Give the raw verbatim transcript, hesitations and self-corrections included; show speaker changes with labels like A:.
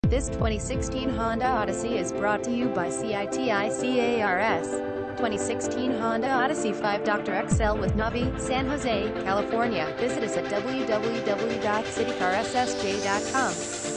A: This twenty sixteen Honda Odyssey is brought to you by CITICARS. twenty sixteen Honda Odyssey five Doctor X L with Navi, San Jose, California. Visit us at w w w dot city car s s j dot com.